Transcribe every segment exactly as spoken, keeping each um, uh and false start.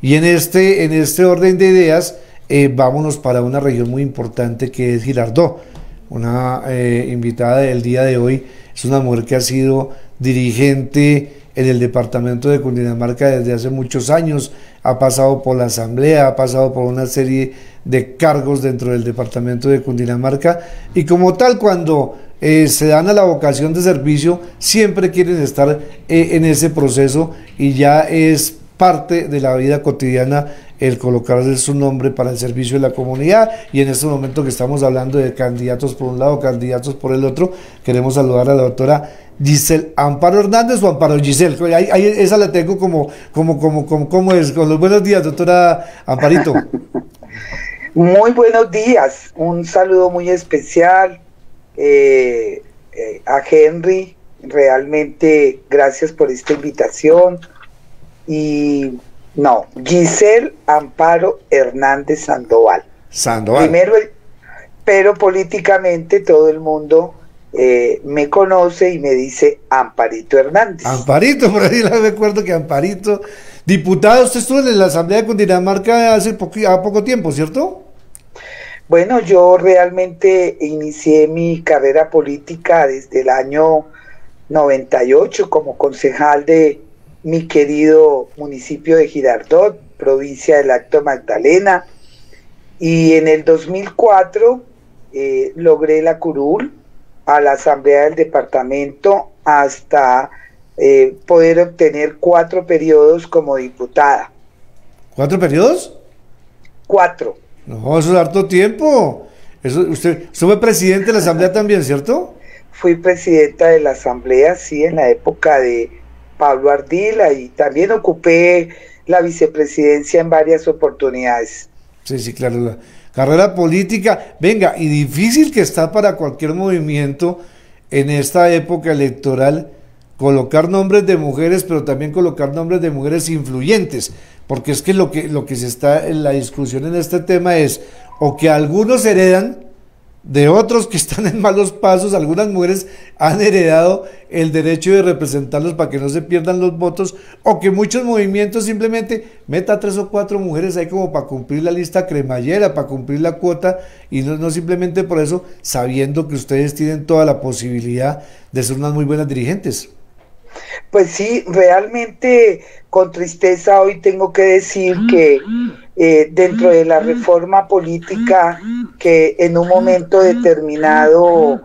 Y en este, en este orden de ideas, eh, vámonos para una región muy importante que es Girardot. Una eh, invitada del día de hoy es una mujer que ha sido dirigente en el departamento de Cundinamarca desde hace muchos años, ha pasado por la asamblea, ha pasado por una serie de cargos dentro del departamento de Cundinamarca, y como tal, cuando eh, se dan a la vocación de servicio, siempre quieren estar eh, en ese proceso, y ya es parte de la vida cotidiana el colocarse su nombre para el servicio de la comunidad. Y en este momento que estamos hablando de candidatos por un lado, candidatos por el otro, queremos saludar a la doctora Giselle Amparo Hernández, o Amparo Giselle, ahí, ahí, esa la tengo como, como, como, como, ¿cómo es? Con los buenos días, doctora Amparito. Muy buenos días, un saludo muy especial eh, eh, a Henry, realmente gracias por esta invitación. Y no, Giselle Amparo Hernández Sandoval. Sandoval. Primero, pero políticamente todo el mundo eh, me conoce y me dice Amparito Hernández. Amparito, por ahí la recuerdo que Amparito. Diputada, usted estuvo en la Asamblea de Cundinamarca hace poco, a poco tiempo, ¿cierto? Bueno, yo realmente inicié mi carrera política desde el año noventa y ocho como concejal de mi querido municipio de Girardot, provincia del Alto Magdalena, y en el dos mil cuatro eh, logré la curul a la asamblea del departamento hasta eh, poder obtener cuatro periodos como diputada. ¿Cuatro periodos? Cuatro. No, eso es harto tiempo. Eso, usted, usted fue presidente de la asamblea también, ¿cierto? Fui presidenta de la asamblea, sí, en la época de Pablo Ardila, y también ocupé la vicepresidencia en varias oportunidades. Sí, sí, claro, la carrera política, venga, y difícil que está para cualquier movimiento en esta época electoral colocar nombres de mujeres, pero también colocar nombres de mujeres influyentes, porque es que lo que, lo que se está en la discusión en este tema es, o que algunos heredan de otros que están en malos pasos, algunas mujeres han heredado el derecho de representarlos para que no se pierdan los votos, o que muchos movimientos simplemente meta tres o cuatro mujeres ahí como para cumplir la lista cremallera, para cumplir la cuota, y no, no simplemente por eso, sabiendo que ustedes tienen toda la posibilidad de ser unas muy buenas dirigentes. Pues sí, realmente con tristeza hoy tengo que decir que eh, dentro de la reforma política que en un momento determinado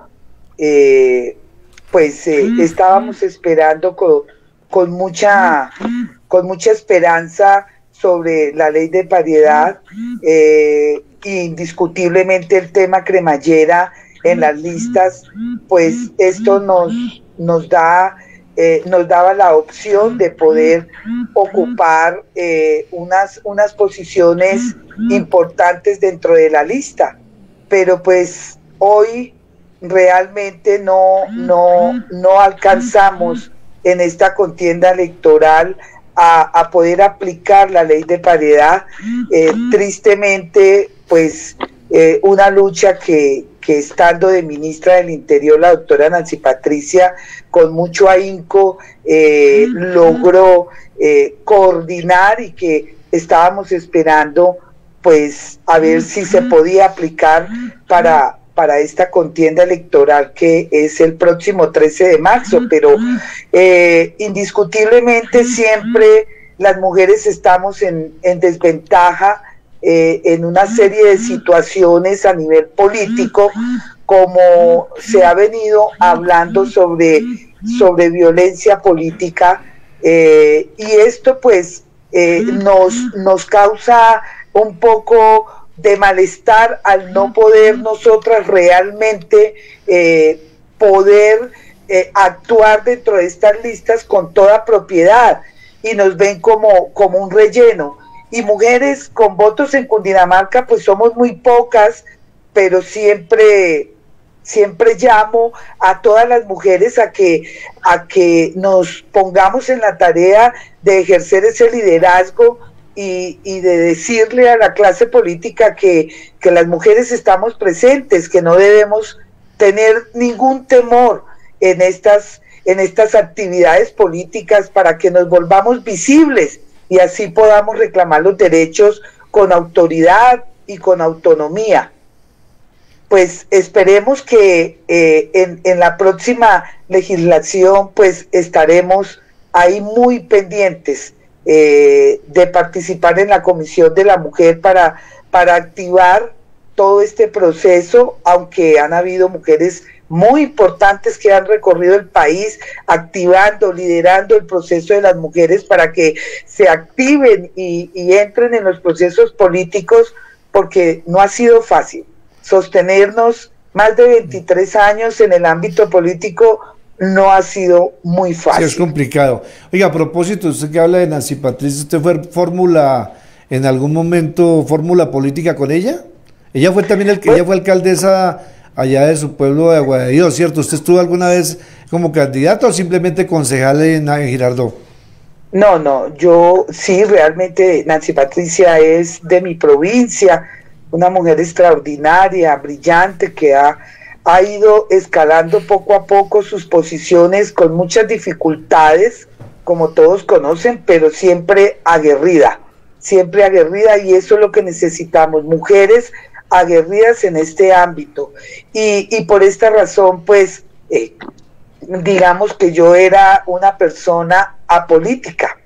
eh, pues eh, estábamos esperando con, con mucha con mucha esperanza sobre la ley de paridad, eh, indiscutiblemente el tema cremallera en las listas, pues esto nos, nos da Eh, nos daba la opción de poder ocupar eh, unas, unas posiciones importantes dentro de la lista, pero pues hoy realmente no, no, no alcanzamos en esta contienda electoral a, a poder aplicar la ley de paridad. Eh, tristemente, pues eh, una lucha que, que estando de ministra del Interior la doctora Nancy Patricia con mucho ahínco eh, logró eh, coordinar, y que estábamos esperando pues a ver si se podía aplicar para, para esta contienda electoral que es el próximo trece de marzo, pero eh, indiscutiblemente siempre las mujeres estamos en, en desventaja Eh, en una serie de situaciones a nivel político, como se ha venido hablando sobre, sobre violencia política, eh, y esto pues eh, nos, nos causa un poco de malestar al no poder nosotras realmente eh, poder eh, actuar dentro de estas listas con toda propiedad, y nos ven como, como un relleno. Y mujeres con votos en Cundinamarca pues somos muy pocas, pero siempre siempre llamo a todas las mujeres a que a que nos pongamos en la tarea de ejercer ese liderazgo y, y de decirle a la clase política que, que las mujeres estamos presentes, que no debemos tener ningún temor en estas en estas actividades políticas, para que nos volvamos visibles y así podamos reclamar los derechos con autoridad y con autonomía. Pues esperemos que eh, en, en la próxima legislación pues estaremos ahí muy pendientes eh, de participar en la Comisión de la Mujer para, para activar todo este proceso, aunque han habido mujeres muy importantes que han recorrido el país activando, liderando el proceso de las mujeres para que se activen y, y entren en los procesos políticos, porque no ha sido fácil sostenernos más de veintitrés años en el ámbito político. No ha sido muy fácil. Sí, es complicado. Oiga, a propósito, usted que habla de Nancy Patricia, ¿usted fue fórmula en algún momento, fórmula política con ella? Ella fue también, el que ella fue alcaldesa allá de su pueblo de Agua de Dios, ¿cierto? ¿Usted estuvo alguna vez como candidato o simplemente concejal en, en Girardot? No, no, yo sí, realmente Nancy Patricia es de mi provincia, una mujer extraordinaria, brillante, que ha, ha ido escalando poco a poco sus posiciones con muchas dificultades, como todos conocen, pero siempre aguerrida, siempre aguerrida, y eso es lo que necesitamos, mujeres aguerridas en este ámbito. Y, y por esta razón, pues, eh, digamos que yo era una persona apolítica,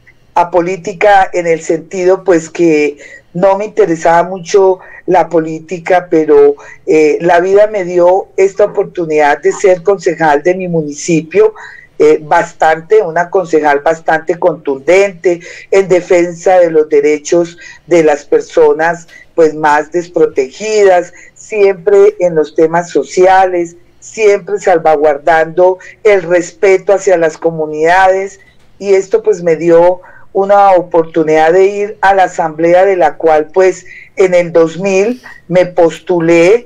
apolítica en el sentido, pues, que no me interesaba mucho la política, pero eh, la vida me dio esta oportunidad de ser concejal de mi municipio, eh, bastante, una concejal bastante contundente en defensa de los derechos de las personas pues más desprotegidas, siempre en los temas sociales, siempre salvaguardando el respeto hacia las comunidades, y esto pues me dio una oportunidad de ir a la asamblea, de la cual pues en el dos mil me postulé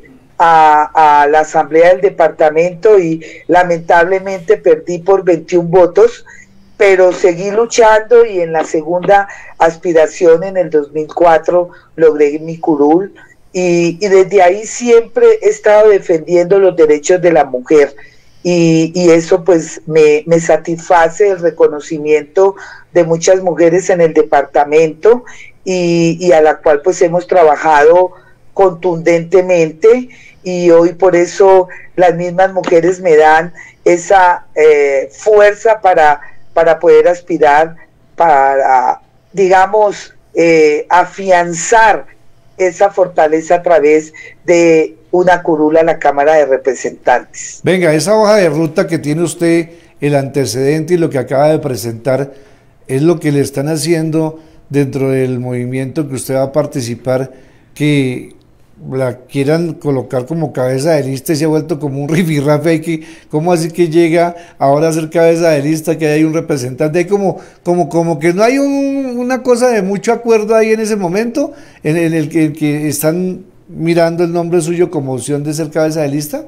a, a la asamblea del departamento y lamentablemente perdí por veintiún votos, pero seguí luchando y en la segunda aspiración en el dos mil cuatro logré mi curul, y, y desde ahí siempre he estado defendiendo los derechos de la mujer. Y, y eso pues me, me satisface el reconocimiento de muchas mujeres en el departamento y, y a la cual pues hemos trabajado contundentemente, y hoy por eso las mismas mujeres me dan esa eh, fuerza para, para poder aspirar, para, digamos, eh, afianzar esa fortaleza a través de una curula a la Cámara de Representantes. Venga, esa hoja de ruta que tiene usted, el antecedente y lo que acaba de presentar, es lo que le están haciendo dentro del movimiento que usted va a participar, que la quieran colocar como cabeza de lista, y se ha vuelto como un rifirrafe, que cómo así que llega ahora a ser cabeza de lista, que hay un representante, hay como, como, como que no hay un, una cosa de mucho acuerdo ahí en ese momento, en, en el, que, el que están mirando el nombre suyo como opción de ser cabeza de lista.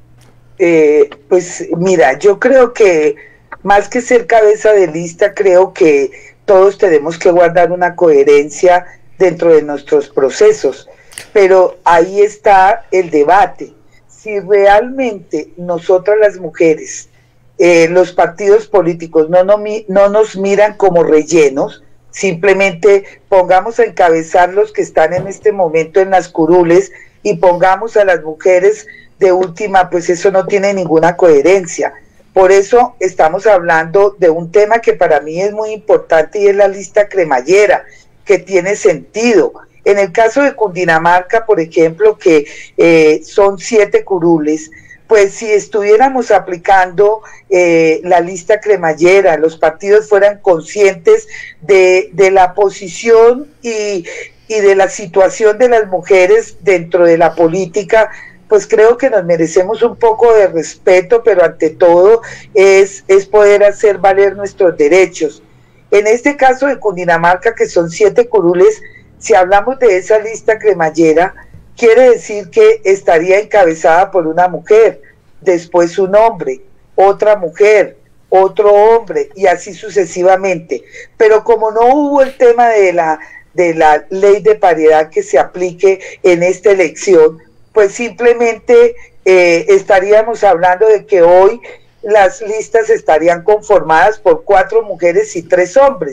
Eh, pues mira, yo creo que más que ser cabeza de lista, creo que todos tenemos que guardar una coherencia dentro de nuestros procesos, pero ahí está el debate. Si realmente nosotras las mujeres, eh, los partidos políticos no, no, no nos miran como rellenos, simplemente pongamos a encabezar los que están en este momento en las curules y pongamos a las mujeres de última, pues eso no tiene ninguna coherencia. Por eso estamos hablando de un tema que para mí es muy importante, y es la lista cremallera, que tiene sentido. En el caso de Cundinamarca, por ejemplo, que eh, son siete curules, pues si estuviéramos aplicando eh, la lista cremallera, los partidos fueran conscientes de, de la posición y, y de la situación de las mujeres dentro de la política, pues creo que nos merecemos un poco de respeto, pero ante todo es, es poder hacer valer nuestros derechos. En este caso de Cundinamarca, que son siete curules, si hablamos de esa lista cremallera, quiere decir que estaría encabezada por una mujer, después un hombre, otra mujer, otro hombre, y así sucesivamente. Pero como no hubo el tema de la, de la ley de paridad que se aplique en esta elección, pues simplemente eh, estaríamos hablando de que hoy las listas estarían conformadas por cuatro mujeres y tres hombres.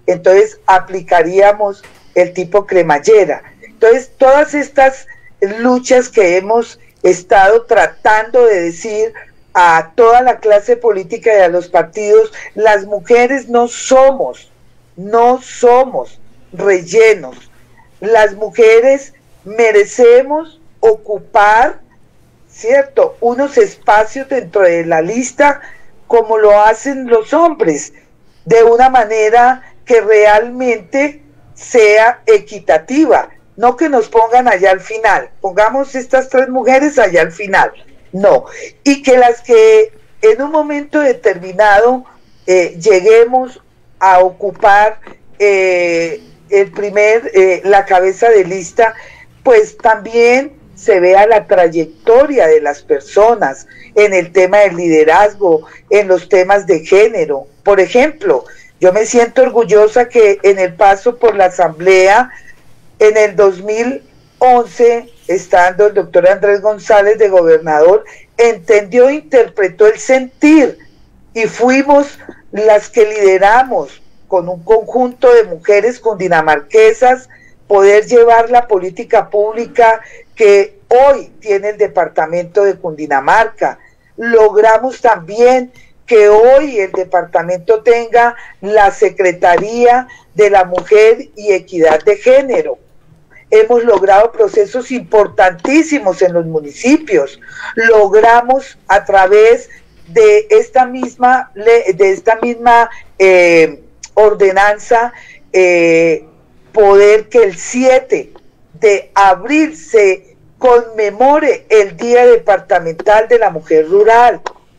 entonces aplicaríamos el tipo cremallera. Entonces, todas estas luchas que hemos estado tratando de decir a toda la clase política y a los partidos, las mujeres no somos, no somos rellenos. Las mujeres merecemos ocupar, ¿cierto?, unos espacios dentro de la lista como lo hacen los hombres, de una manera que realmente sea equitativa. No que nos pongan allá al final, pongamos estas tres mujeres allá al final, no. Y que las que en un momento determinado eh, lleguemos a ocupar eh, el primer, eh, la cabeza de lista, pues también se vea la trayectoria de las personas en el tema del liderazgo, en los temas de género. Por ejemplo, yo me siento orgullosa que en el paso por la Asamblea, en el dos mil once, estando el doctor Andrés González de gobernador, entendió e interpretó el sentir y fuimos las que lideramos con un conjunto de mujeres cundinamarquesas poder llevar la política pública que hoy tiene el departamento de Cundinamarca. Logramos también que hoy el departamento tenga la Secretaría de la Mujer y Equidad de Género. Hemos logrado procesos importantísimos en los municipios. Logramos a través de esta misma, de esta misma eh, ordenanza eh, poder que el siete de abril se conmemore el Día Departamental de la Mujer Rural.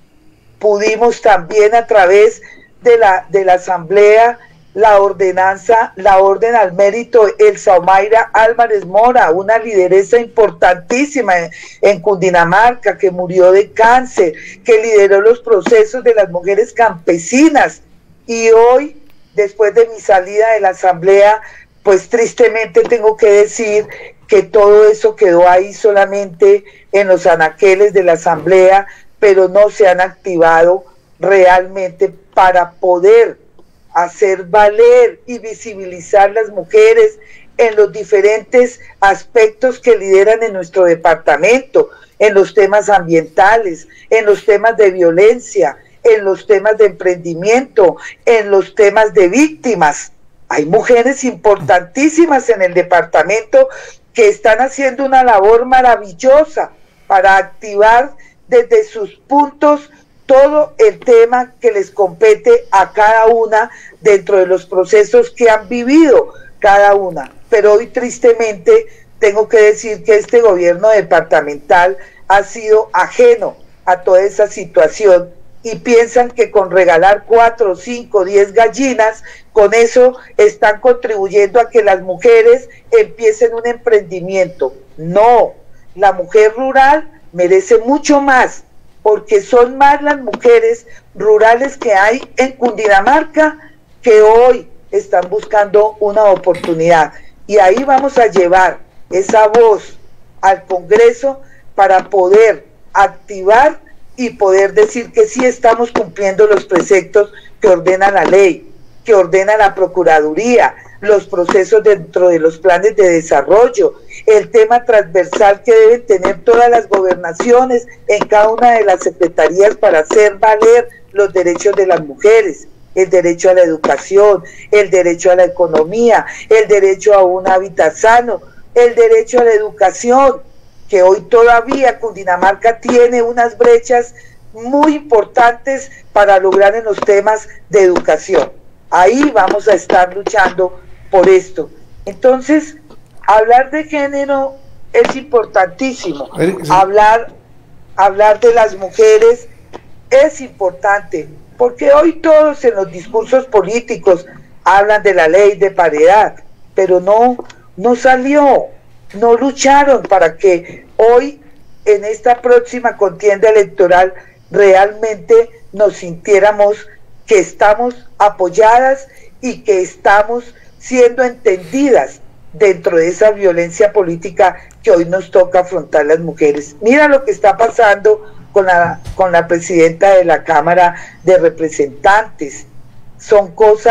Pudimos también a través de la, de la Asamblea la ordenanza, la orden al mérito Elsa Omaira Álvarez Mora, una lideresa importantísima en, en Cundinamarca, que murió de cáncer, que lideró los procesos de las mujeres campesinas. Y hoy, después de mi salida de la Asamblea, pues tristemente tengo que decir que todo eso quedó ahí solamente en los anaqueles de la Asamblea, pero no se han activado realmente para poder hacer valer y visibilizar las mujeres en los diferentes aspectos que lideran en nuestro departamento, en los temas ambientales, en los temas de violencia, en los temas de emprendimiento, en los temas de víctimas. Hay mujeres importantísimas en el departamento que están haciendo una labor maravillosa para activar desde sus puntos todo el tema que les compete a cada una dentro de los procesos que han vivido cada una. Pero hoy tristemente tengo que decir que este gobierno departamental ha sido ajeno a toda esa situación y piensan que con regalar cuatro, cinco, diez gallinas, con eso están contribuyendo a que las mujeres empiecen un emprendimiento. No, la mujer rural merece mucho más, porque son más las mujeres rurales que hay en Cundinamarca que hoy están buscando una oportunidad. Y ahí vamos a llevar esa voz al Congreso para poder activar y poder decir que sí estamos cumpliendo los preceptos que ordena la ley, que ordena la Procuraduría, los procesos dentro de los planes de desarrollo, el tema transversal que deben tener todas las gobernaciones en cada una de las secretarías para hacer valer los derechos de las mujeres, el derecho a la educación, el derecho a la economía, el derecho a un hábitat sano, el derecho a la educación, que hoy todavía Cundinamarca tiene unas brechas muy importantes para lograr en los temas de educación. Ahí vamos a estar luchando por esto. Entonces, hablar de género es importantísimo. Hablar, hablar de las mujeres es importante, porque hoy todos en los discursos políticos hablan de la ley de paridad, pero no, no salió, no lucharon para que hoy en esta próxima contienda electoral realmente nos sintiéramos que estamos apoyadas y que estamos siendo entendidas dentro de esa violencia política que hoy nos toca afrontar las mujeres. Mira lo que está pasando con la, con la presidenta de la Cámara de Representantes. Son cosas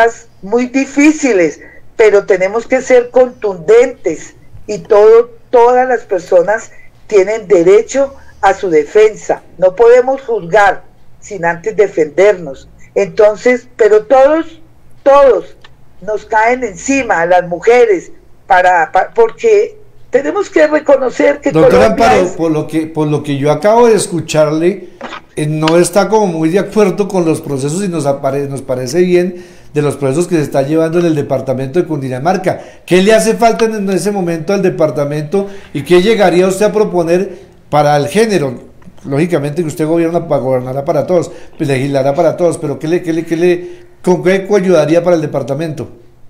muy difíciles, pero tenemos que ser contundentes y todo, todas las personas tienen derecho a su defensa. No podemos juzgar sin antes defendernos. Entonces, pero todos, todos nos caen encima a las mujeres para, para porque tenemos que reconocer que Doctora Amparo, es... por lo que por lo que yo acabo de escucharle, eh, no está como muy de acuerdo con los procesos y nos, apare, nos parece bien de los procesos que se está llevando en el departamento de Cundinamarca. ¿Qué le hace falta en ese momento al departamento y qué llegaría usted a proponer para el género? Lógicamente que usted gobierna para gobernará para todos, pues legislará para todos, pero ¿qué le, qué le, qué le, con qué ayudaría para el departamento?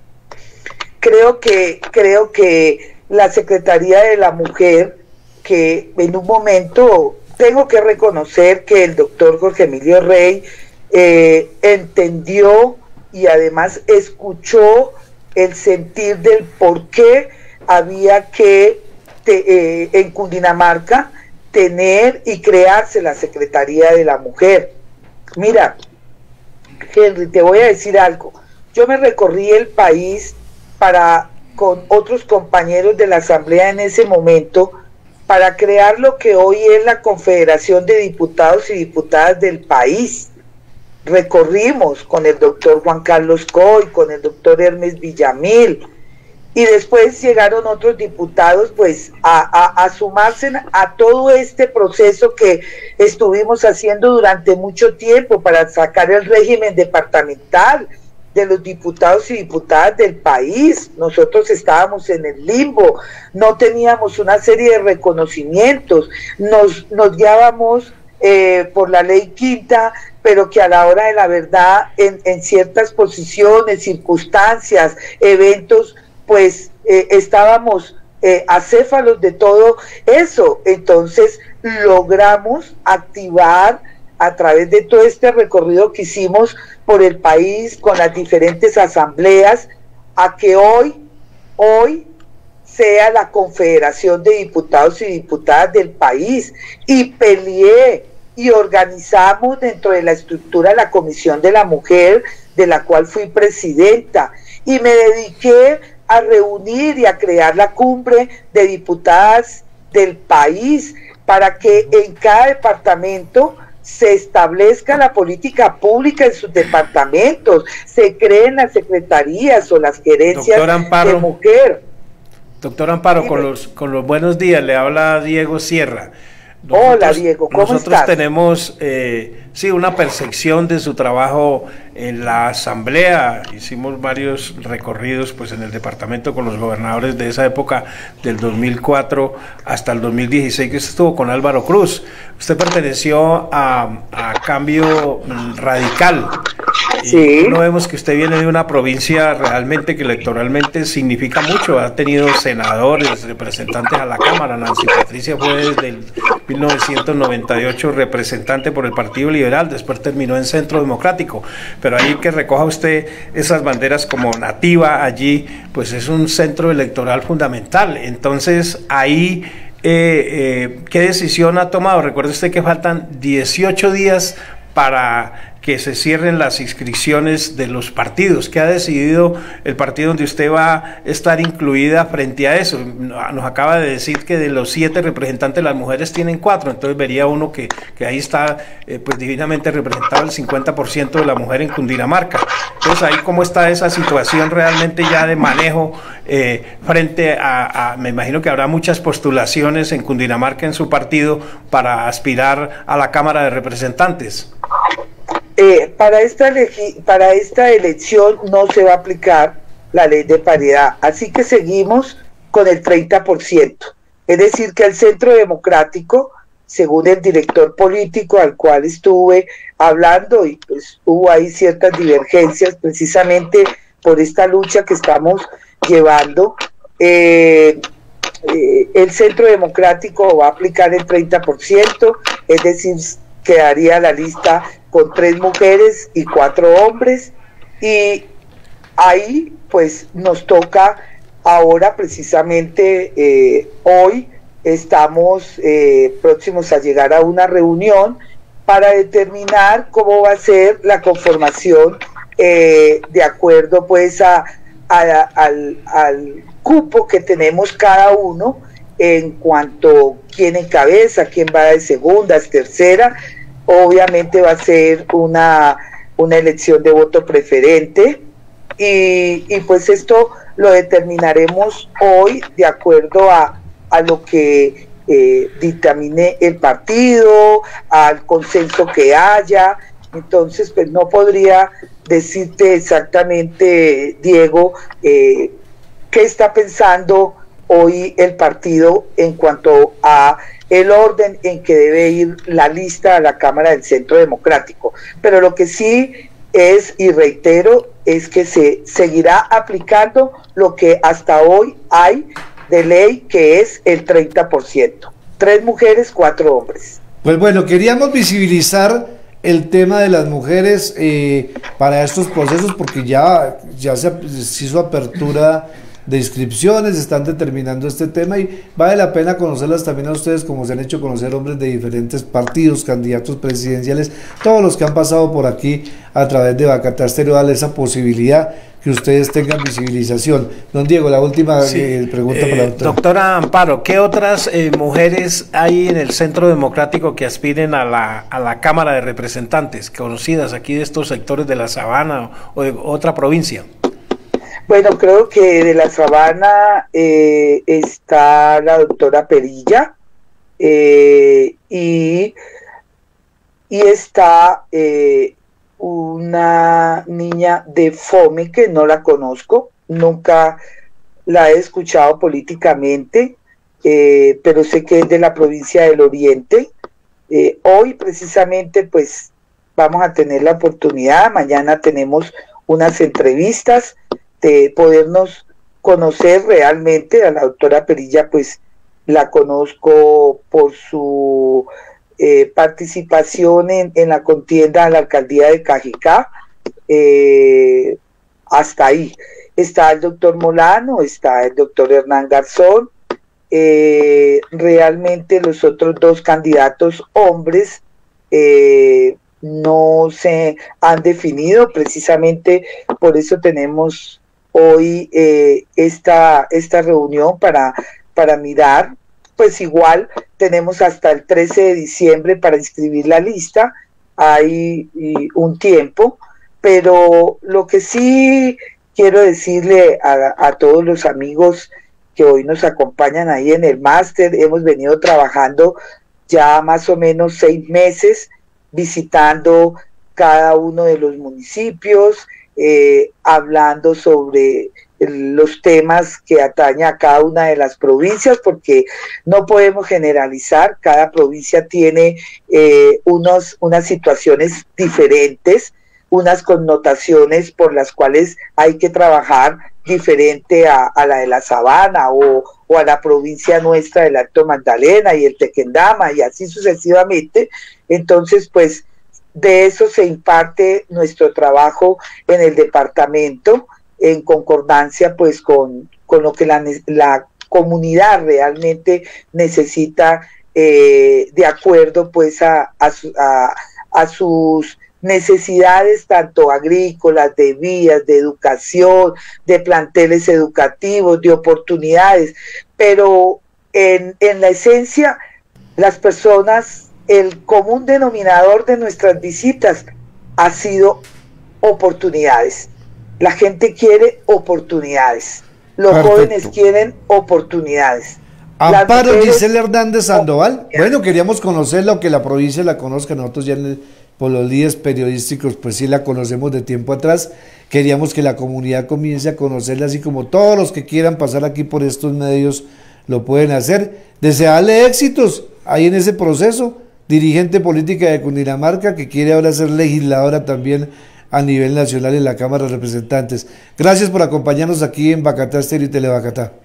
Creo que, creo que la Secretaría de la Mujer, que en un momento tengo que reconocer que el doctor Jorge Emilio Rey eh, entendió y además escuchó el sentir del por qué había que te, eh, en Cundinamarca tener y crearse la Secretaría de la Mujer. Mira, Henry, te voy a decir algo. Yo me recorrí el país para, con otros compañeros de la Asamblea en ese momento, para crear lo que hoy es la Confederación de Diputados y Diputadas del país. Recorrimos con el doctor Juan Carlos Coy, con el doctor Hermes Villamil, y después llegaron otros diputados pues a, a, a sumarse a todo este proceso que estuvimos haciendo durante mucho tiempo para sacar el régimen departamental de los diputados y diputadas del país. Nosotros estábamos en el limbo, no teníamos una serie de reconocimientos, nos, nos guiábamos eh, por la ley quinta, pero que a la hora de la verdad en, en ciertas posiciones, circunstancias, eventos, pues eh, estábamos eh, acéfalos de todo eso. Entonces logramos activar a través de todo este recorrido que hicimos por el país con las diferentes asambleas, a que hoy, hoy sea la Confederación de Diputados y Diputadas del país, y peleé y organizamos dentro de la estructura la Comisión de la Mujer, de la cual fui presidenta, y me dediqué a reunir y a crear la cumbre de diputadas del país para que en cada departamento se establezca la política pública en sus departamentos, se creen las secretarías o las gerencias de mujer. Doctor Amparo, con los, con los buenos días, le habla Diego Sierra. Nosotros, Hola Diego, ¿cómo nosotros estás? tenemos eh, sí, una percepción de su trabajo en la asamblea. Hicimos varios recorridos pues en el departamento con los gobernadores de esa época, del dos mil cuatro hasta el dos mil dieciséis, que estuvo con Álvaro Cruz. Usted perteneció a, a Cambio Radical. Sí. Y no vemos que usted viene de una provincia realmente que electoralmente significa mucho. Ha tenido senadores, representantes a la Cámara. Nancy Patricia fue desde el mil novecientos noventa y ocho representante por el Partido Liberal, después terminó en Centro Democrático. Pero ahí que recoja usted esas banderas como nativa allí, pues es un centro electoral fundamental. Entonces ahí, eh, eh, ¿qué decisión ha tomado? Recuerde usted que faltan dieciocho días para que se cierren las inscripciones de los partidos. ¿Qué ha decidido el partido donde usted va a estar incluida frente a eso? Nos acaba de decir que de los siete representantes las mujeres tienen cuatro, entonces vería uno que, que ahí está eh, pues divinamente representado el cincuenta por ciento de la mujer en Cundinamarca. Entonces ahí cómo está esa situación realmente ya de manejo eh, frente a, a, me imagino que habrá muchas postulaciones en Cundinamarca en su partido para aspirar a la Cámara de Representantes. Eh, para, esta para esta elección no se va a aplicar la ley de paridad, así que seguimos con el treinta por ciento. Es decir, que el Centro Democrático, según el director político al cual estuve hablando, y pues hubo ahí ciertas divergencias precisamente por esta lucha que estamos llevando, eh, eh, el Centro Democrático va a aplicar el treinta por ciento, es decir, quedaría la lista con tres mujeres y cuatro hombres, y ahí pues nos toca ahora precisamente eh, hoy estamos eh, próximos a llegar a una reunión para determinar cómo va a ser la conformación eh, de acuerdo pues a, a, al, al cupo que tenemos cada uno en cuanto quién encabeza, quién va de segundas, tercera. Obviamente va a ser una, una elección de voto preferente y, y pues esto lo determinaremos hoy de acuerdo a, a lo que eh, dictamine el partido, al consenso que haya. Entonces pues no podría decirte exactamente, Diego, eh, qué está pensando hoy el partido en cuanto a el orden en que debe ir la lista a la Cámara del Centro Democrático. Pero lo que sí es, y reitero, es que se seguirá aplicando lo que hasta hoy hay de ley, que es el treinta por ciento. Tres mujeres, cuatro hombres. Pues bueno, queríamos visibilizar el tema de las mujeres eh, para estos procesos, porque ya, ya se, se hizo apertura de inscripciones, están determinando este tema y vale la pena conocerlas también a ustedes, como se han hecho conocer hombres de diferentes partidos, candidatos presidenciales, todos los que han pasado por aquí a través de Bacatá Estéreo, darle esa posibilidad que ustedes tengan visibilización. Don Diego, la última sí. eh, pregunta eh, para la doctora. Doctora Amparo, ¿qué otras eh, mujeres hay en el Centro Democrático que aspiren a la, a la Cámara de Representantes, conocidas aquí de estos sectores de la Sabana o de otra provincia? Bueno, creo que de la Sabana eh, está la doctora Perilla eh, y, y está eh, una niña de FOME que no la conozco, nunca la he escuchado políticamente, eh, pero sé que es de la provincia del Oriente. Eh, hoy precisamente pues vamos a tener la oportunidad, mañana tenemos unas entrevistas, de podernos conocer realmente. A la doctora Perilla pues la conozco por su eh, participación en, en la contienda a la alcaldía de Cajicá, eh, hasta ahí. Está el doctor Molano, está el doctor Hernán Garzón, eh, realmente los otros dos candidatos hombres eh, no se han definido, precisamente por eso tenemos hoy eh, esta, esta reunión para, para mirar. Pues igual tenemos hasta el trece de diciembre para inscribir la lista, hay y, un tiempo, pero lo que sí quiero decirle a, a todos los amigos que hoy nos acompañan ahí en el máster, hemos venido trabajando ya más o menos seis meses, visitando cada uno de los municipios, Eh, hablando sobre los temas que atañen a cada una de las provincias, porque no podemos generalizar, cada provincia tiene eh, unos, unas situaciones diferentes, unas connotaciones por las cuales hay que trabajar diferente a, a la de la Sabana o, o a la provincia nuestra del Alto Magdalena y el Tequendama y así sucesivamente. Entonces pues de eso se imparte nuestro trabajo en el departamento, en concordancia pues con, con lo que la, la comunidad realmente necesita, eh, de acuerdo pues a, a, a, a sus necesidades tanto agrícolas, de vías, de educación, de planteles educativos, de oportunidades, pero en, en la esencia las personas, el común denominador de nuestras visitas ha sido oportunidades. La gente quiere oportunidades, los Perfecto. Jóvenes quieren oportunidades. Amparo mujeres... Gisela Hernández Sandoval, bueno, queríamos conocerla o que la provincia la conozca, nosotros ya en el, por los líderes periodísticos pues sí la conocemos de tiempo atrás, queríamos que la comunidad comience a conocerla, así como todos los que quieran pasar aquí por estos medios lo pueden hacer, desearle éxitos ahí en ese proceso, dirigente política de Cundinamarca que quiere ahora ser legisladora también a nivel nacional en la Cámara de Representantes. Gracias por acompañarnos aquí en Bacatá Estéreo y Telebacatá.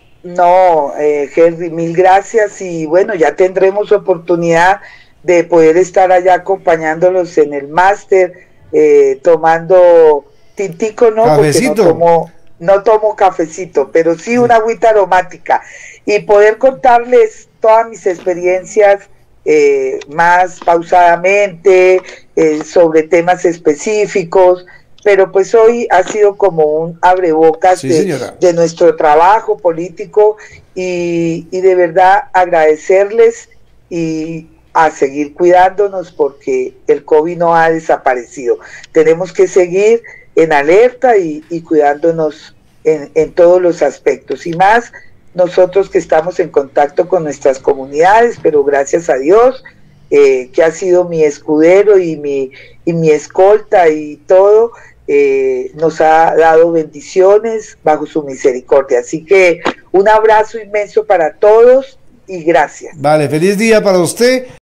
No, eh, Henry, mil gracias y bueno, ya tendremos oportunidad de poder estar allá acompañándolos en el máster, eh, tomando tintico, no, cafecito. Porque no tomo, no tomo cafecito, pero sí una agüita aromática y poder contarles todas mis experiencias eh, más pausadamente, eh, sobre temas específicos, pero pues hoy ha sido como un abrebocas sí, de, de nuestro trabajo político y, y de verdad agradecerles y a seguir cuidándonos porque el COVID no ha desaparecido. Tenemos que seguir en alerta y, y cuidándonos en, en todos los aspectos y más nosotros que estamos en contacto con nuestras comunidades, pero gracias a Dios eh, que ha sido mi escudero y mi, y mi escolta y todo, eh, nos ha dado bendiciones bajo su misericordia. Así que un abrazo inmenso para todos y gracias. Vale, feliz día para usted.